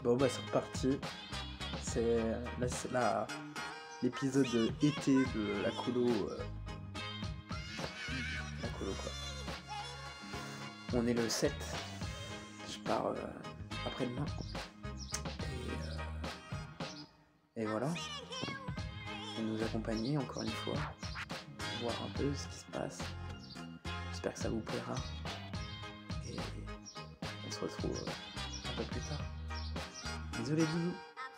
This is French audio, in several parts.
Bon bah c'est reparti. Là c'est l'épisode été de la colo. La colo quoi. On est le 7. Je pars après-demain. Et voilà. Vous nous accompagner encore une fois. Voir un peu ce qui se passe. J'espère que ça vous plaira. Et on se retrouve un peu plus tard. Désolé bisous.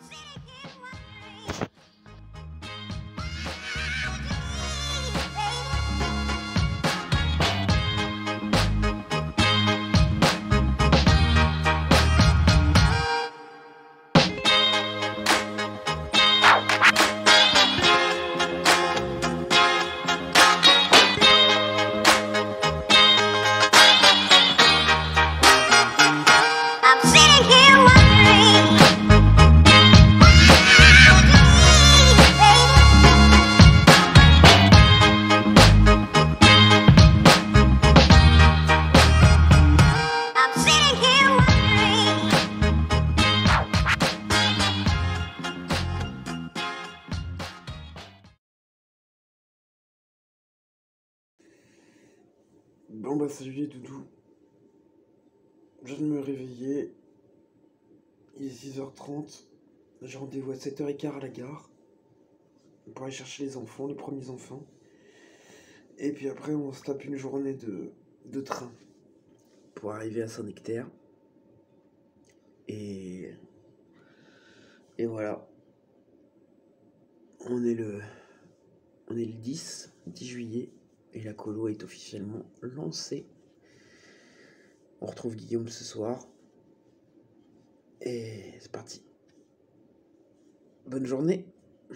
Bon bah salut les doudous, je viens de me réveiller, il est 6h30, j'ai rendez-vous à 7h15 à la gare pour aller chercher les enfants, les premiers enfants, et puis après on se tape une journée de train pour arriver à Saint-Nectaire, et voilà, on est le 10 juillet. Et la colo est officiellement lancée. On retrouve Guillaume ce soir. Et c'est parti. Bonne journée.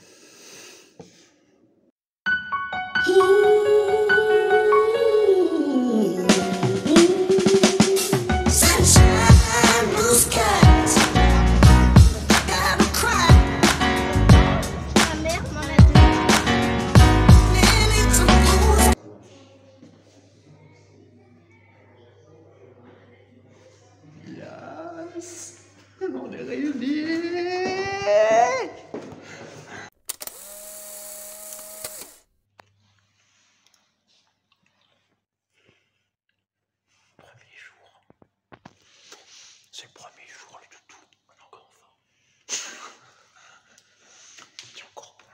Yes, on est réunis. Premier jour. C'est le premier jour, le toutou. On est encore en forme. C'est encore bon.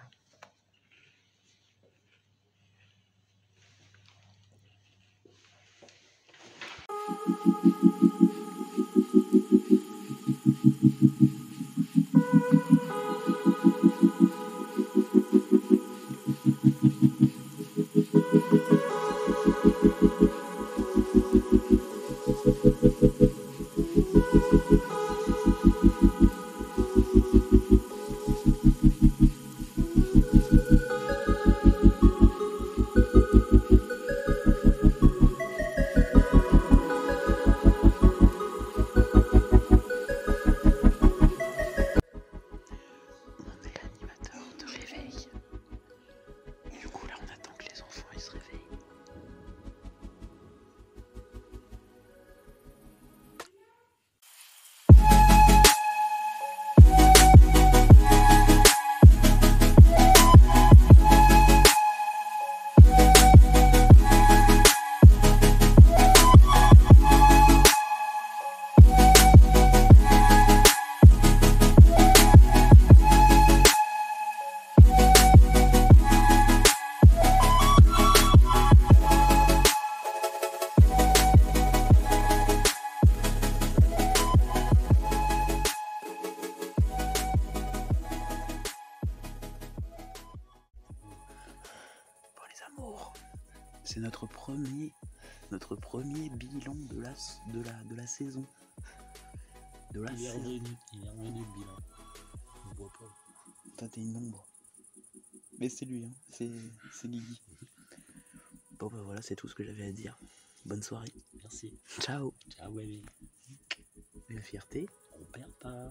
C'est notre premier bilan de la saison. Il est revenu le bilan. On voit pas. Toi t'es une ombre. Mais c'est lui, hein. C'est Guigui. Bon bah voilà, c'est tout ce que j'avais à dire. Bonne soirée. Merci. Ciao. Ciao baby. La fierté, on perd pas.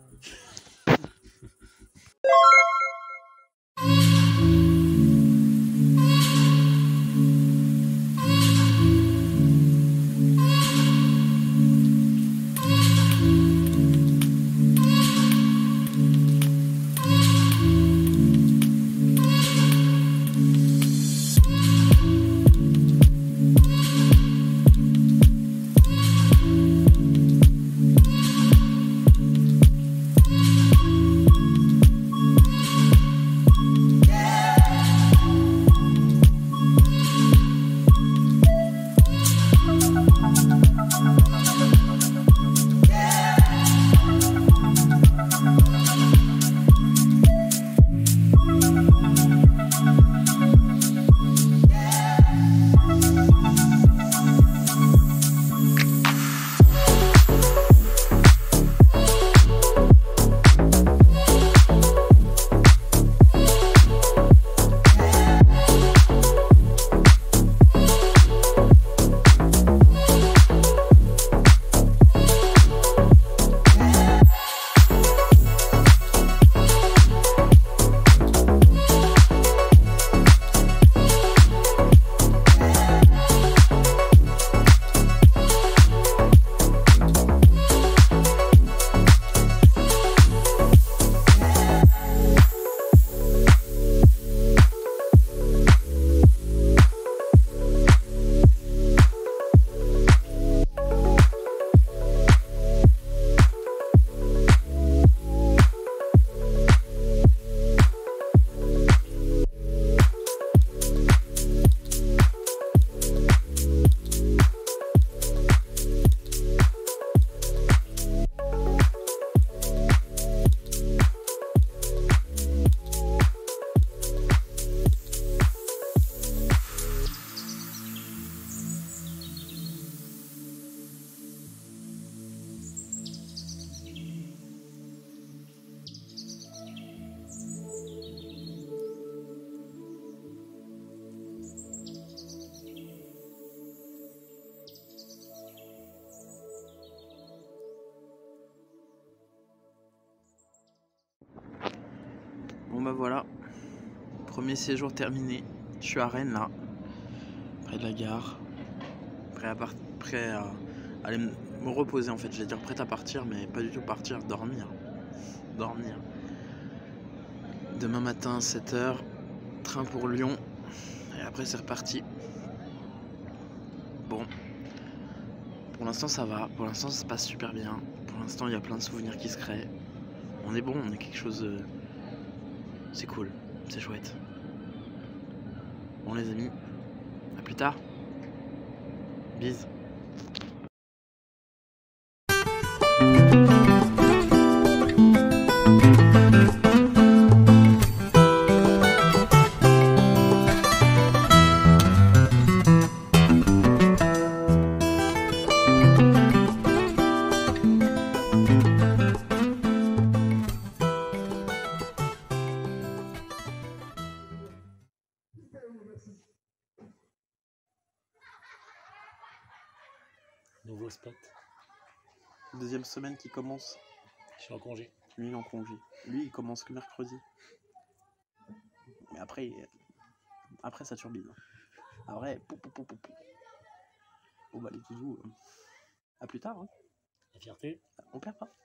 Bon bah voilà, premier séjour terminé. Je suis à Rennes là, près de la gare, prêt à aller me reposer en fait. J'allais dire prêt à partir, mais pas du tout partir, dormir. Demain matin 7h, train pour Lyon, et après c'est reparti. Bon, pour l'instant ça va, pour l'instant ça se passe super bien. Pour l'instant il y a plein de souvenirs qui se créent. On est bon, on est quelque chose... C'est cool, c'est chouette. Bon les amis, à plus tard. Bis. Nouveau spot. Deuxième semaine qui commence. Je suis en congé. Lui, il est en congé. Lui, il commence que mercredi. Mais après ça turbine. Après, bon bah les toutous, à plus tard. Hein. La fierté. On perd pas.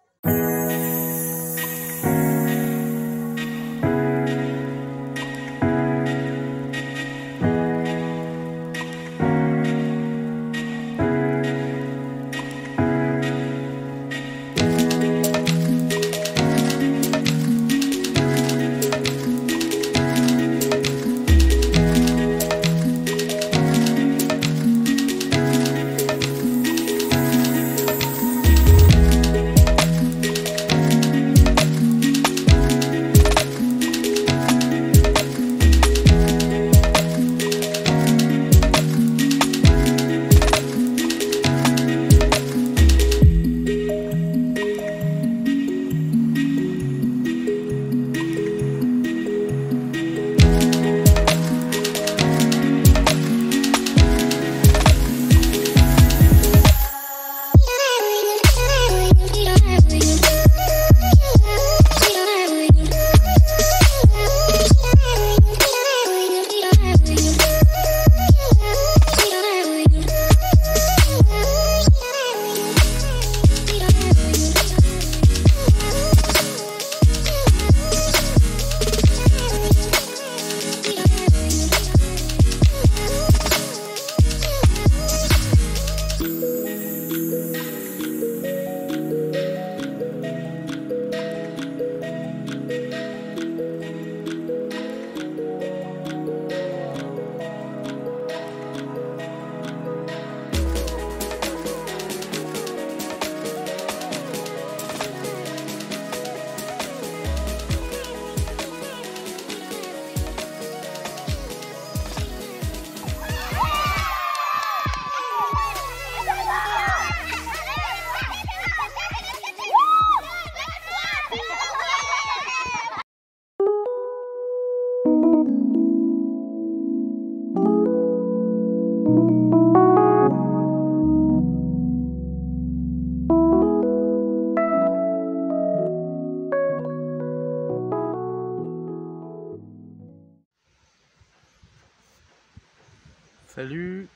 Salut.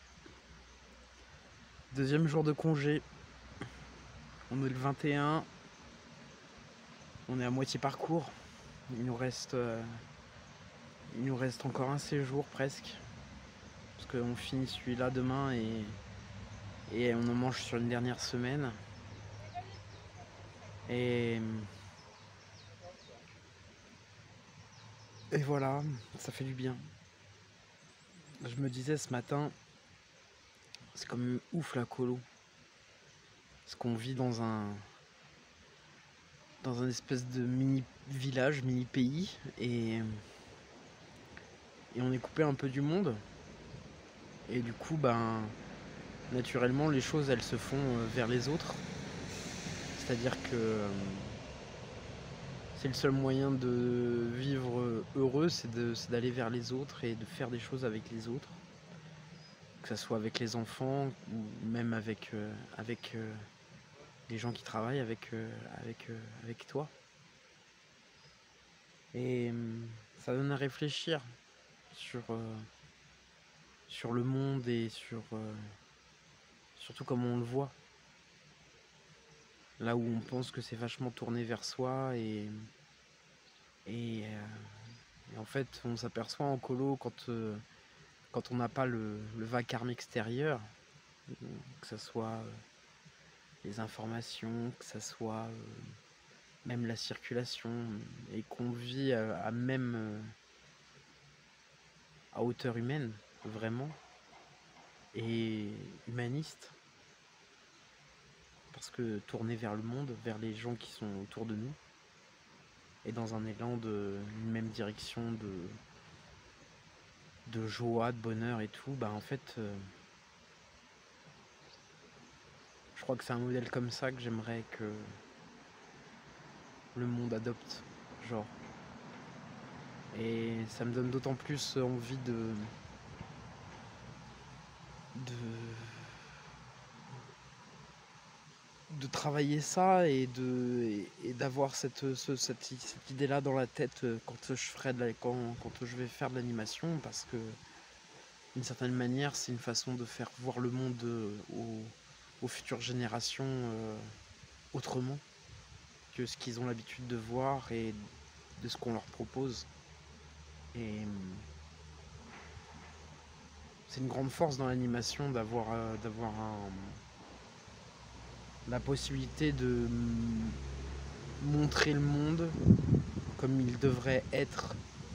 Deuxième jour de congé. On est le 21. On est à moitié parcours. Il nous reste encore un séjour presque. Parce qu'on finit celui-là demain et on en mange sur une dernière semaine. Et voilà, ça fait du bien. Je me disais ce matin, c'est comme ouf la colo. Parce qu'on vit dans un espèce de mini village, mini pays, et on est coupé un peu du monde. Et du coup, naturellement, les choses, elles se font vers les autres. C'est-à-dire que c'est le seul moyen de vivre heureux, c'est d'aller vers les autres et de faire des choses avec les autres. Que ce soit avec les enfants ou même avec les gens qui travaillent avec toi. Et ça donne à réfléchir sur le monde et surtout comment on le voit. Là où on pense que c'est vachement tourné vers soi et en fait on s'aperçoit en colo quand on n'a pas le vacarme extérieur, que ce soit les informations, que ce soit même la circulation, et qu'on vit à hauteur humaine, vraiment, et humaniste, parce que tourné vers le monde, vers les gens qui sont autour de nous, et dans un élan d'une même direction de joie, de bonheur et tout, en fait, je crois que c'est un modèle comme ça que j'aimerais que le monde adopte, genre. Et ça me donne d'autant plus envie de travailler ça et d'avoir cette idée-là dans la tête quand je vais faire de l'animation, parce que d'une certaine manière c'est une façon de faire voir le monde aux futures générations autrement que ce qu'ils ont l'habitude de voir et de ce qu'on leur propose. Et c'est une grande force dans l'animation d'avoir la possibilité de montrer le monde comme il devrait être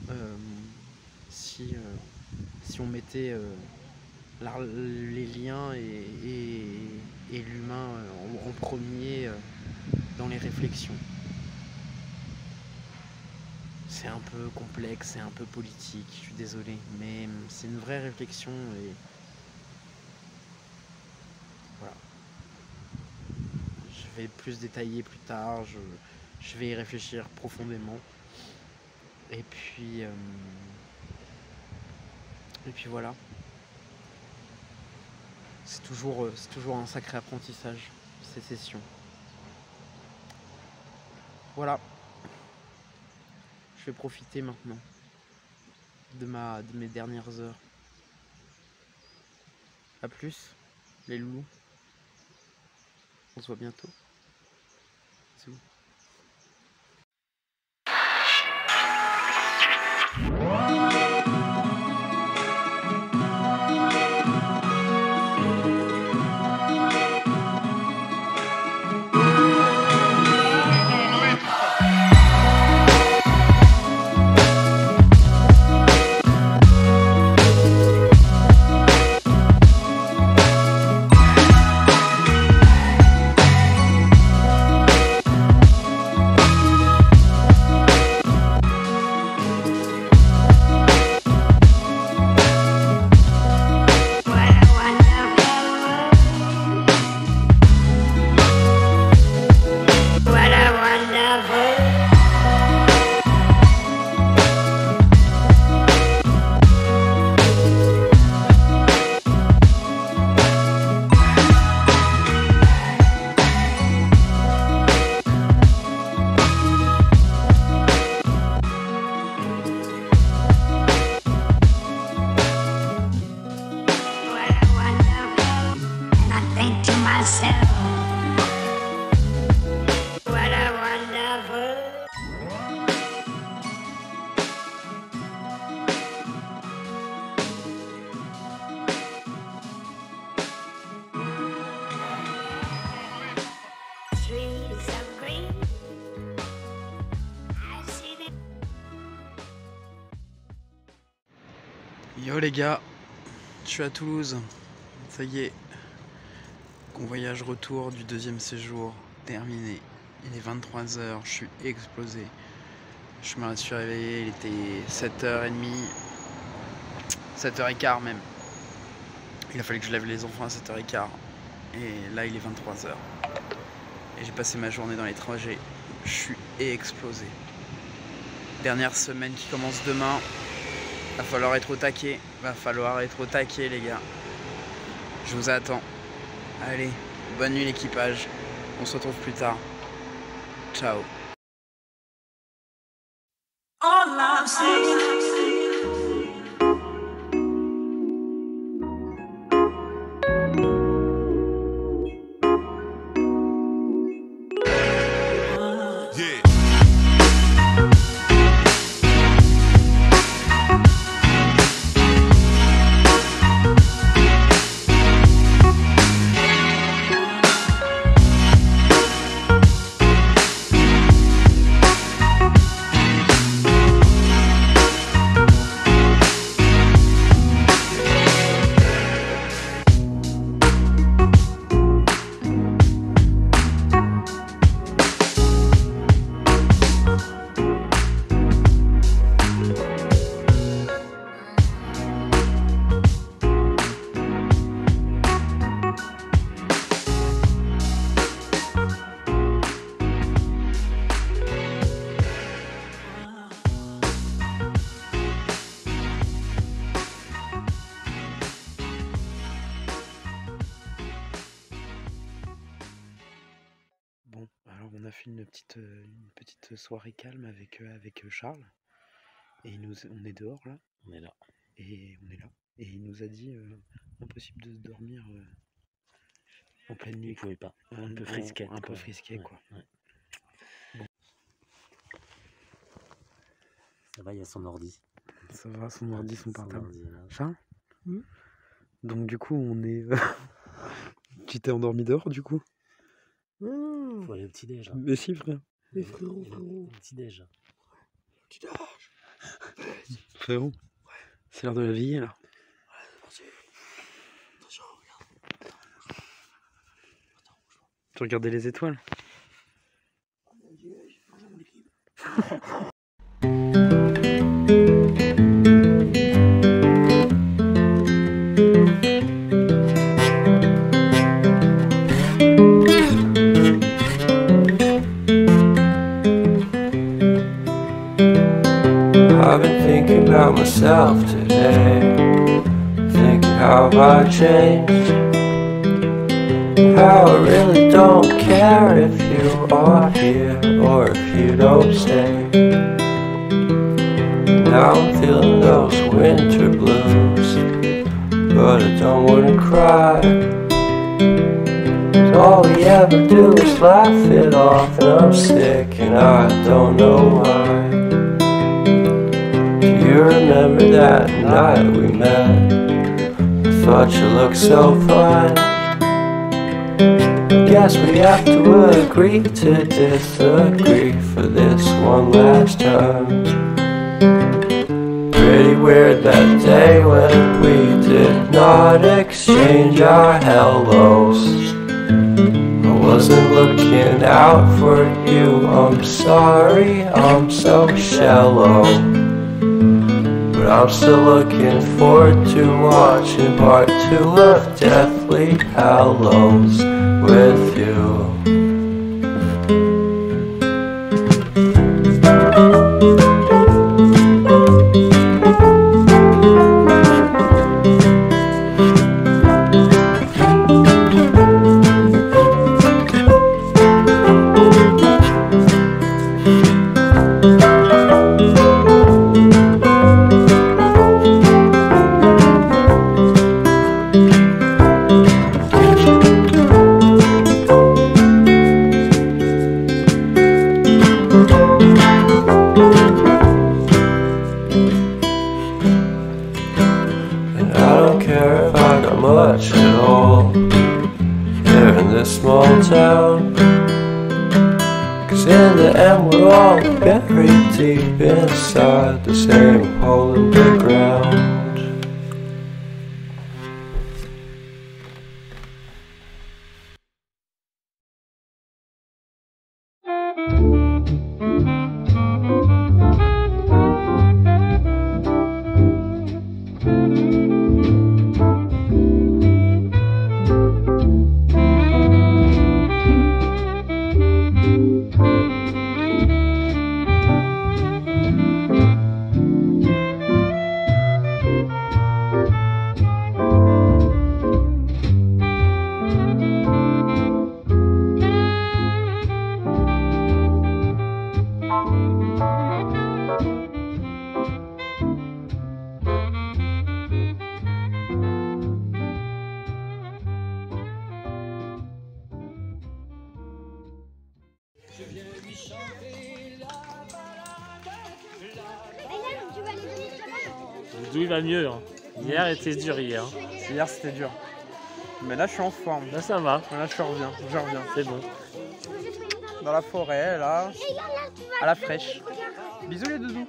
si on mettait les liens et l'humain en premier dans les réflexions. C'est un peu complexe, c'est un peu politique, je suis désolé, mais c'est une vraie réflexion et voilà. Je vais plus détailler plus tard, je vais y réfléchir profondément. Et puis voilà. C'est toujours un sacré apprentissage, ces sessions. Voilà. Je vais profiter maintenant de mes dernières heures. A plus, les loulous. On se voit bientôt. Bisous. Yo les gars, je suis à Toulouse, ça y est, convoyage retour du deuxième séjour terminé. Il est 23 h, je suis explosé. Je me suis réveillé, il était 7h30, 7h15 même. Il a fallu que je lève les enfants à 7h15 et là il est 23 h. Et j'ai passé ma journée dans les trajets, je suis explosé. Dernière semaine qui commence demain. Va falloir être au taquet, les gars. Je vous attends. Allez, bonne nuit l'équipage. On se retrouve plus tard. Ciao. all I'm saying. Bon, alors on a fait une petite soirée calme avec Charles. Et on est dehors là. On est là. Et on est là. Et il nous a dit impossible de dormir en pleine nuit. Il pouvait pas. Un peu frisquet. Un peu frisquet quoi. Ouais. Bon. Ça va, il y a son ordi. Ça va, son ordi, son portable. Ordi, Charles Donc du coup on est... Tu t'es endormi dehors du coup? Faut aller au petit-déj. Hein. Mais si frère. Mais frérot. Au petit-déj. Frérot, c'est l'heure de la veillée là. Tu regardais les étoiles? I've been thinking about myself today, thinking how I changed, how I really don't care if you are here or if you don't stay. Now I'm feeling those winter blues, but I don't wanna cry. 'Cause all we ever do is laugh it off, and I'm sick and I don't know why. You remember that night we met? I thought you looked so fine. Guess we have to agree to disagree for this one last time. Pretty weird that day when we did not exchange our hellos. I wasn't looking out for you, I'm sorry, I'm so shallow. But I'm still looking forward to watching part 2 of Deathly Hallows with you. Much at all here in this small town, 'cause in the end we're all buried deep inside the same hole in the ground. D'où il va mieux. Hein. Hier était dur hier. Hier c'était dur. Mais là je suis en forme. Là ça va. Là je reviens. C'est bon. Dans la forêt, là, à la fraîche. Bisous les doudous.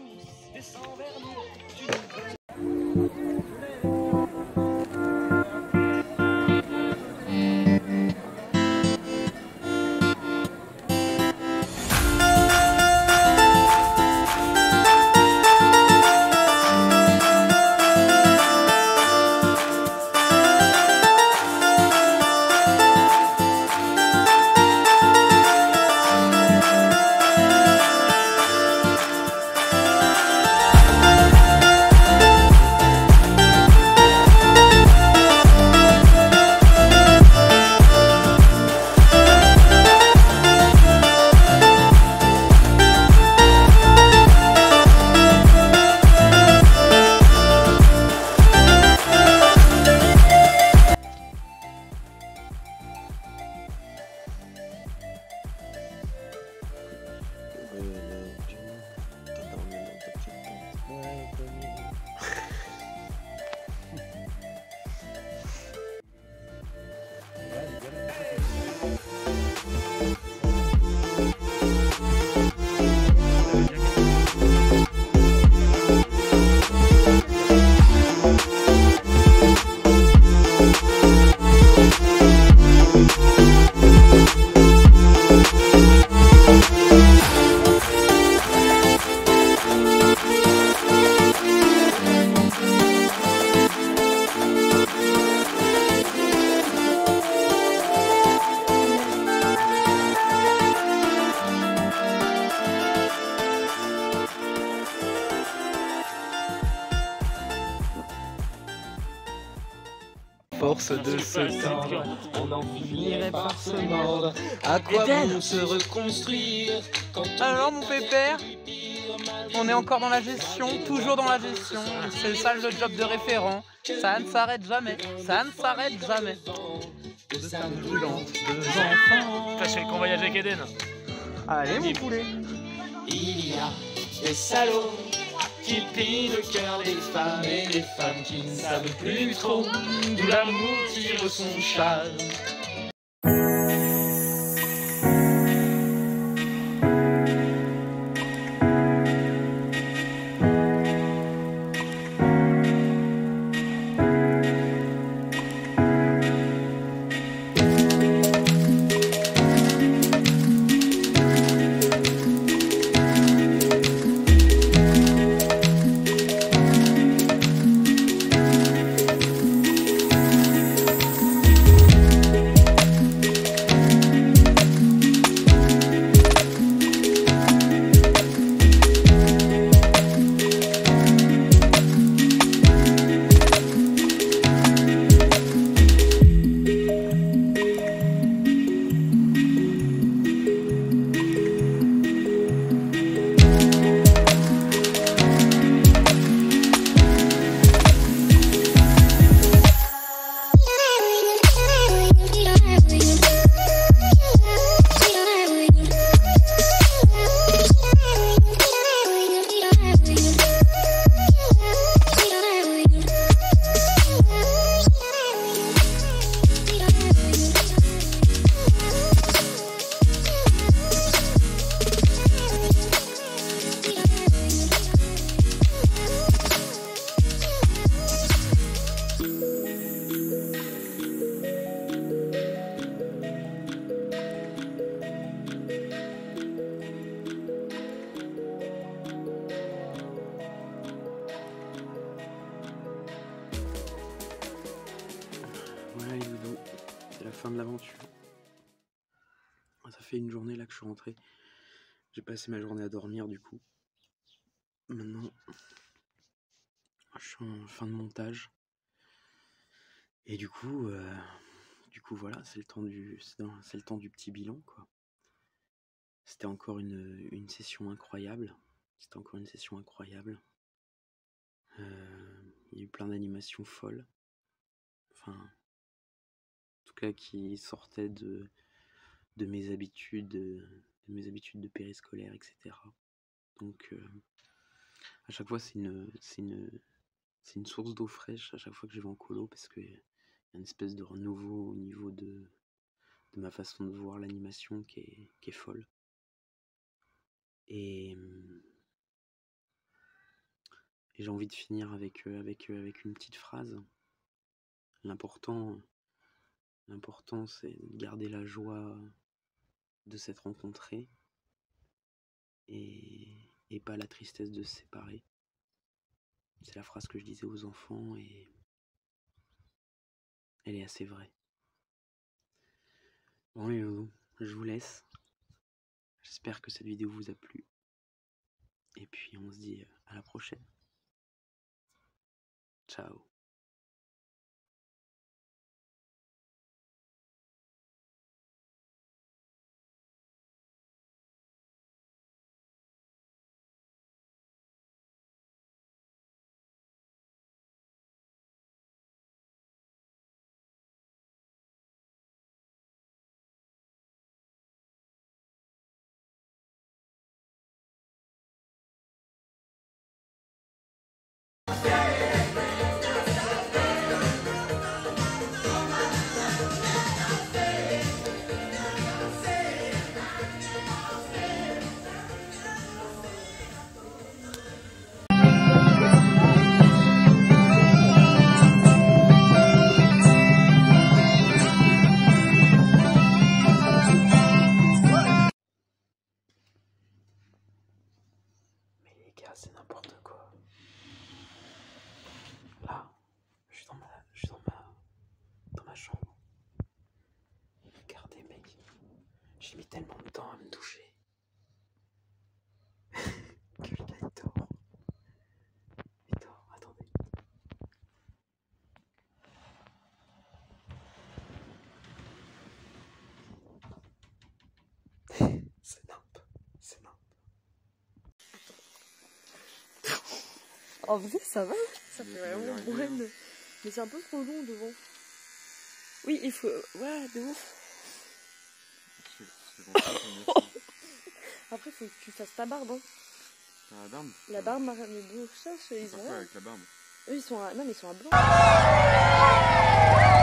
Force de se tendre, on en finirait par se mordre. À quoi bon se reconstruire quand alors mon pépère, on est encore dans la gestion, toujours dans la gestion. C'est ça le job de référent. Ça ne s'arrête jamais, ça ne s'arrête jamais. De femmes brûlantes, de enfants. T'as chez qu'on voyage avec Eden. Allez mon poulet. Il y a des salauds qui pillent le cœur des femmes et des femmes qui ne savent plus trop d'où l'amour tire son châle. Voilà les doudous, c'est la fin de l'aventure. Ça fait une journée là que je suis rentré. J'ai passé ma journée à dormir du coup. Maintenant, je suis en fin de montage. Et du coup voilà, c'est le temps du petit bilan quoi. C'était encore une session incroyable. Il y a eu plein d'animations folles. Enfin, en tout cas qui sortaient de mes habitudes, de périscolaire, etc. Donc à chaque fois c'est une c'est une source d'eau fraîche à chaque fois que je vais en colo parce qu'il y a une espèce de renouveau au niveau de ma façon de voir l'animation qui est folle. Et j'ai envie de finir avec une petite phrase. L'important c'est de garder la joie de s'être rencontrés et pas la tristesse de se séparer. C'est la phrase que je disais aux enfants et elle est assez vraie. Bon les loulous, je vous laisse. J'espère que cette vidéo vous a plu. Et puis on se dit à la prochaine. Ciao. C'est n'importe quoi. Là, je suis dans ma chambre. Regardez mec, j'ai mis tellement de temps à me doucher que là il dort. Il dort, attendez. C'est nimp. En vrai, ça va, ça fait vraiment brune. Mais c'est un peu trop long devant. Oui, il faut. Ouais, de ouf. Après, faut que tu fasses ta barbe. Hein. La barbe. La barbe, mais bon, cherche, ils ont. Pourquoi avec la barbe? Eux, ils sont à. Non, mais ils sont à blanc.